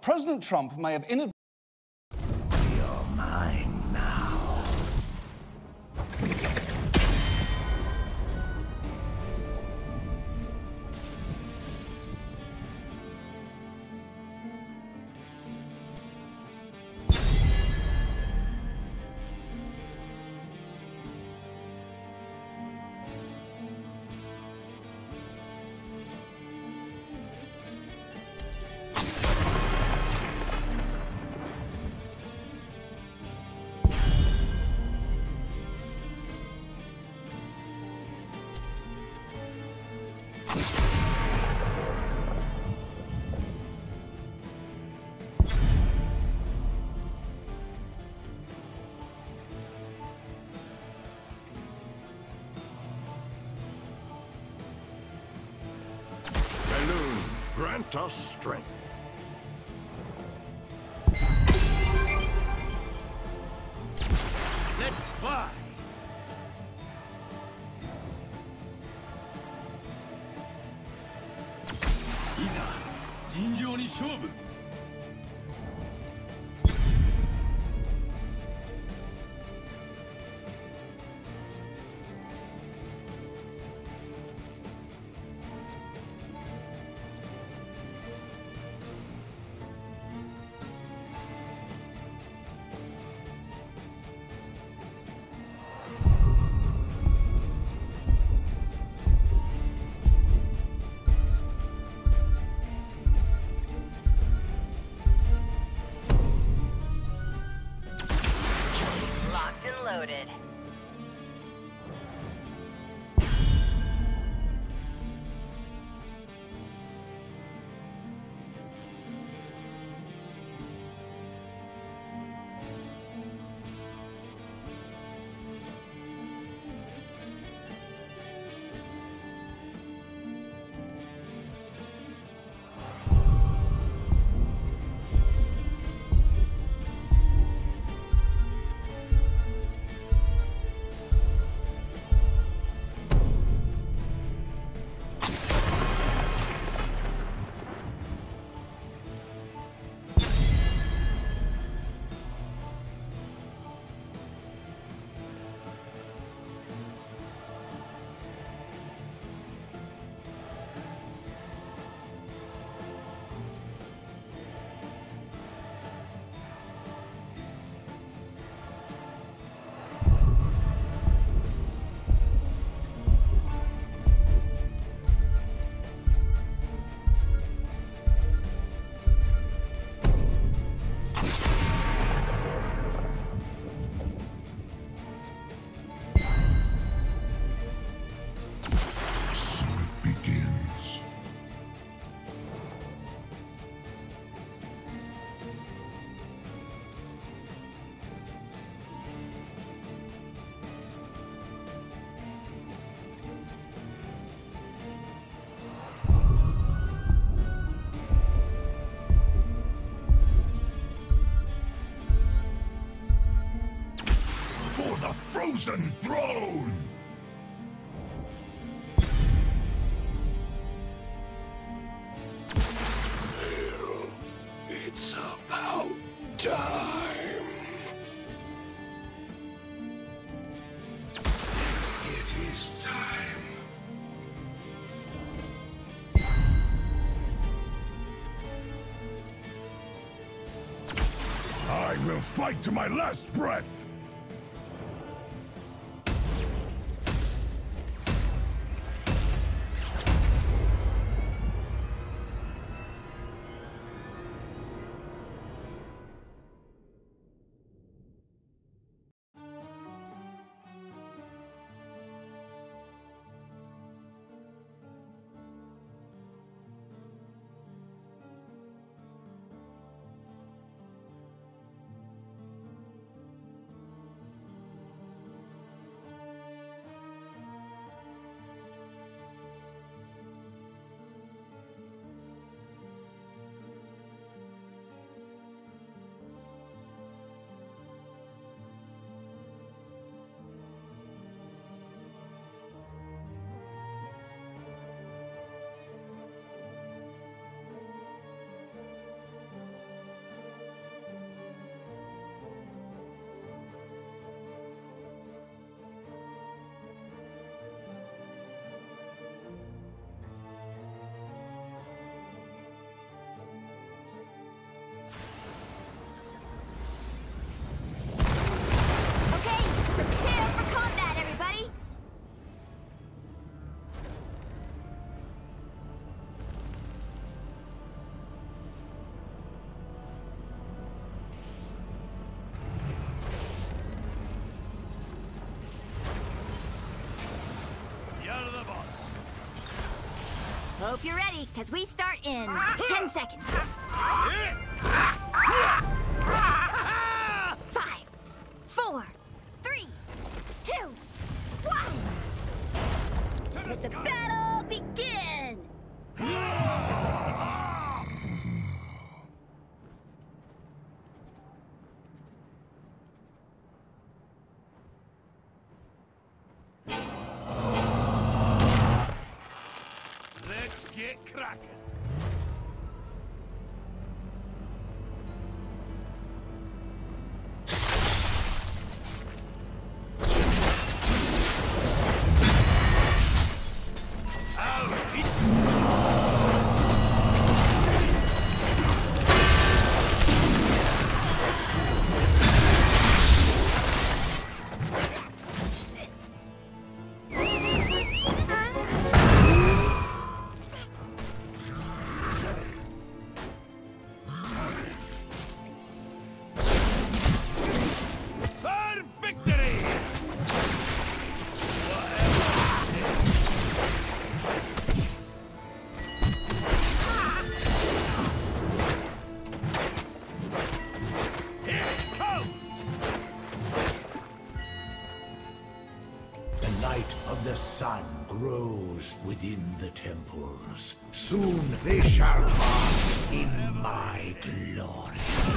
President Trump may have inadvertently... You're mine now. Grant us strength. Let's fly! いざ尋常に勝負。 Loaded. For the Frozen Throne! Well, it's about time. It is time. I will fight to my last breath! Hope you're ready, because we start in 10 seconds. 5, 4, 3, 2, 1. Let the battle begin! Let's get cracking. The sun grows within the temples. Soon they shall bask in my glory.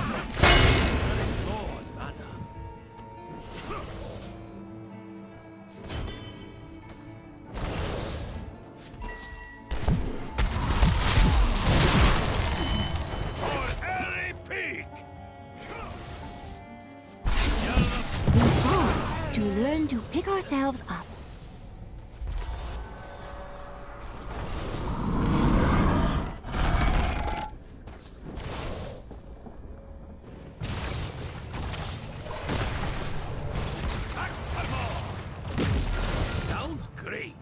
We fall to learn to pick ourselves up. Sounds great.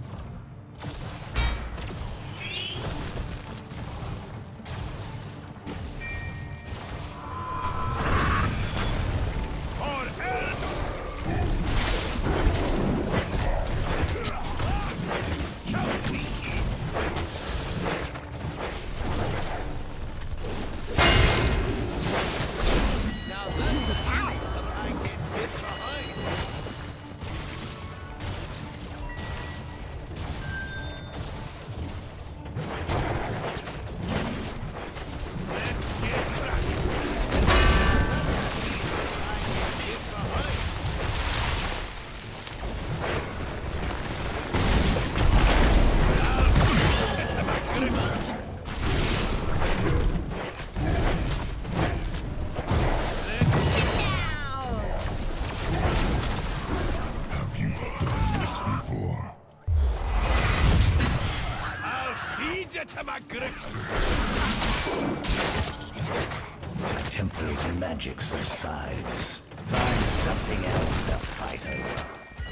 To my grip. The temple's magic subsides. Find something else to fight over.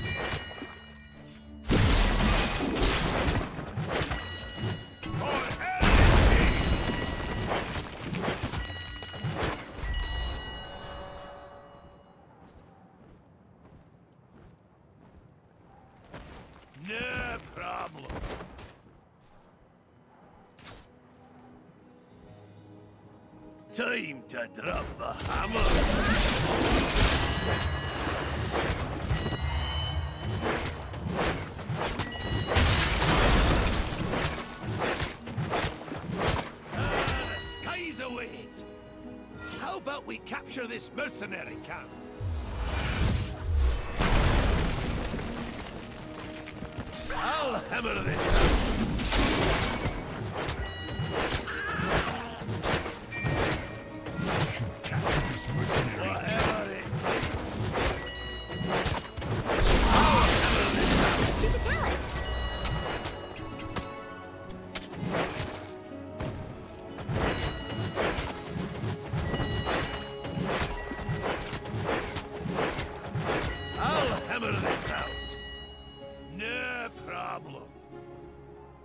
No problem. Time to drop the hammer. The skies await. How about we capture this mercenary camp? I'll hammer this out. Whatever it takes. Choose a talent. I'll hammer this out. No problem.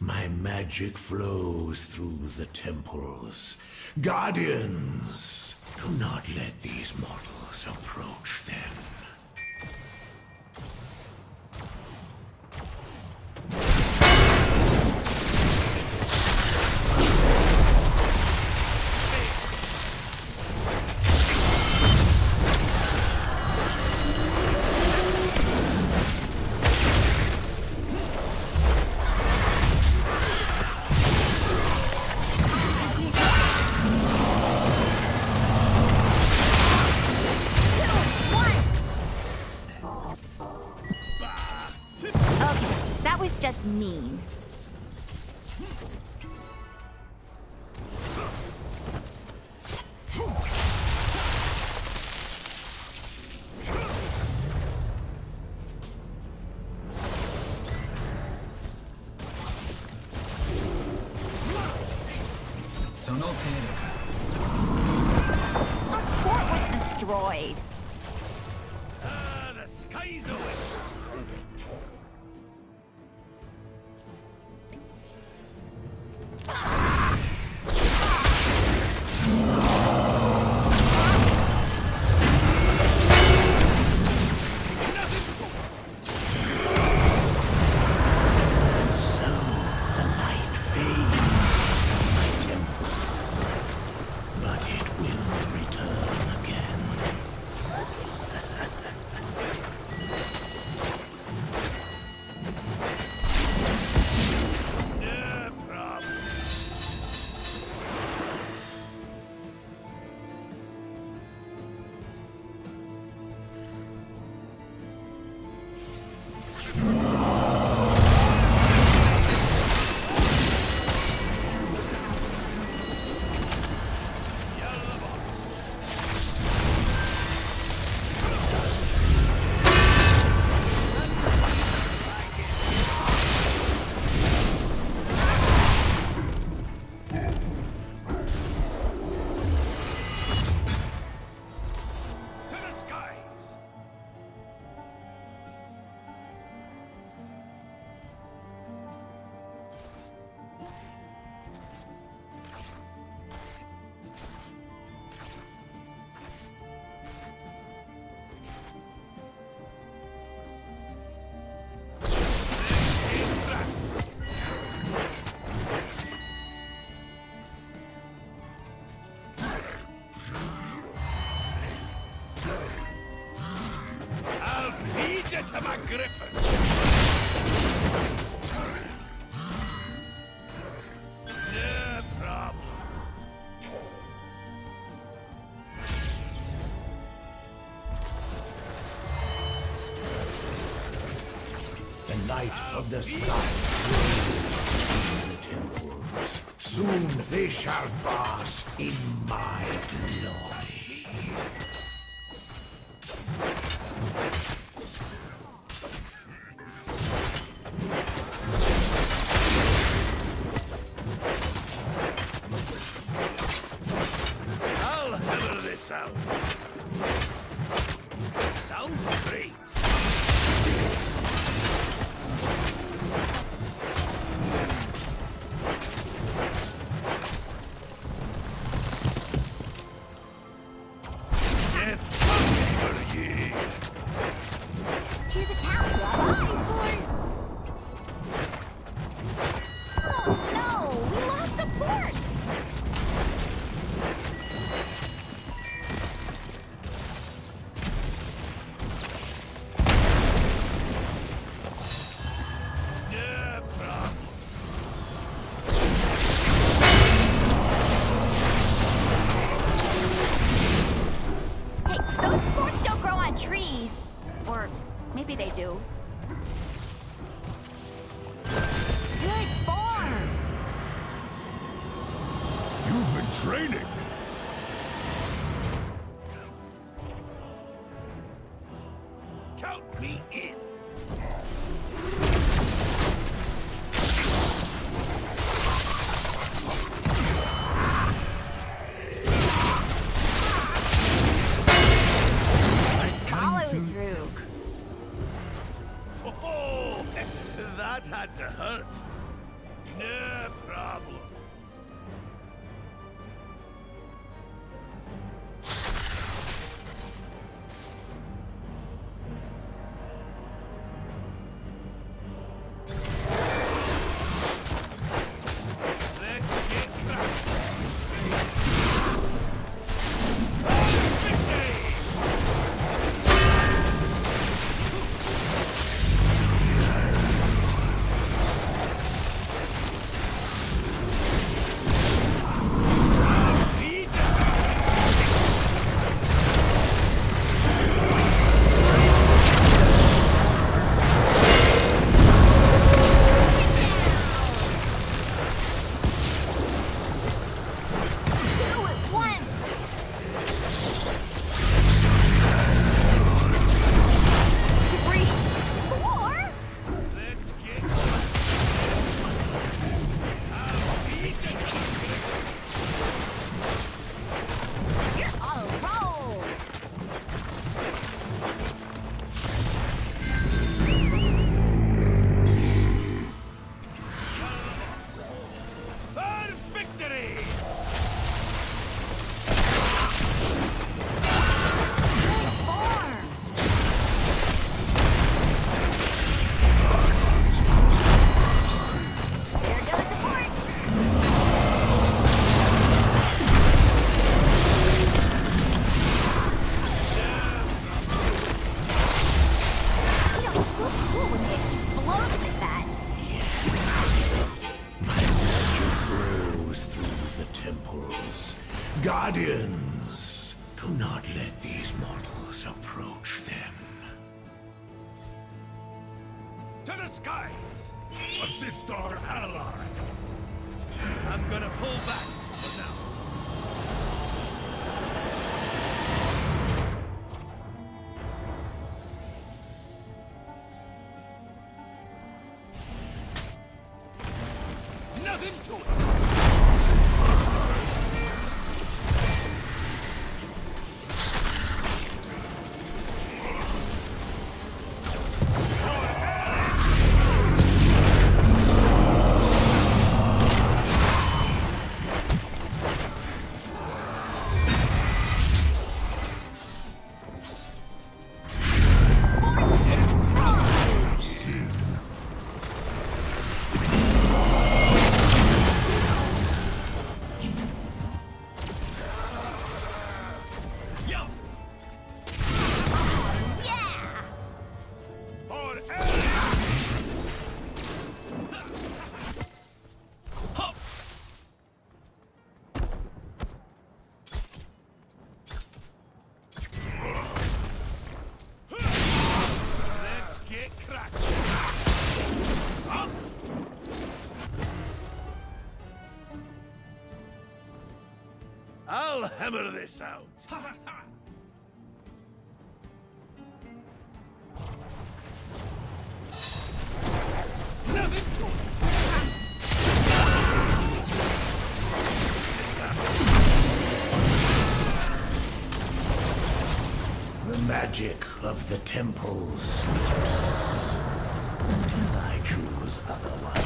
My magic flows through the temples. Guardians, do not let these mortals approach them. That was just mean. Our fort was destroyed. The skies away. To my griffin! No problem. The light of the sun in the temples. Soon they shall bask in my glory. I'll hammer this out. Sounds great. Get for ye. Choose a town. Oh no! We lost the fort! No problem. Hey, those forts don't grow on trees. Or maybe they do. Good form! You've been training. Count me in. Follow through. Oh, that had to hurt. Guardians, do not let these mortals approach them. To the skies! Assist our ally! I'm gonna pull back for now. Nothing to it! I'll hammer this out. Nothing to it. The magic of the temple sleeps until I choose otherwise.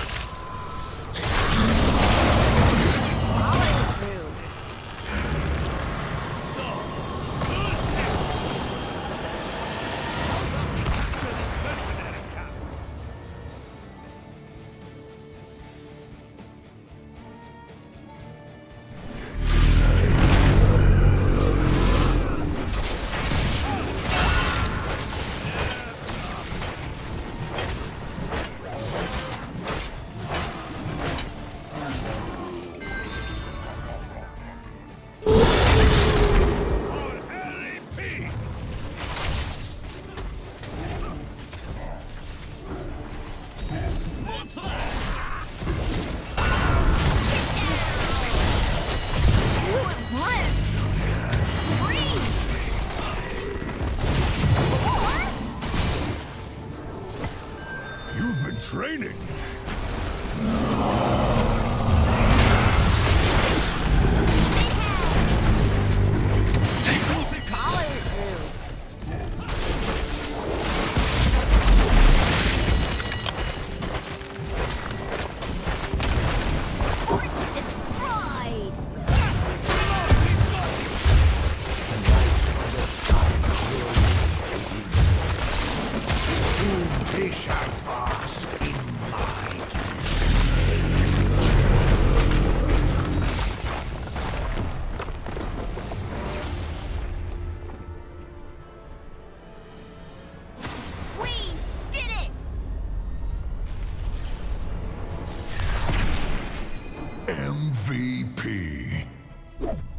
You've been training. They shall pass in my We did it! MVP.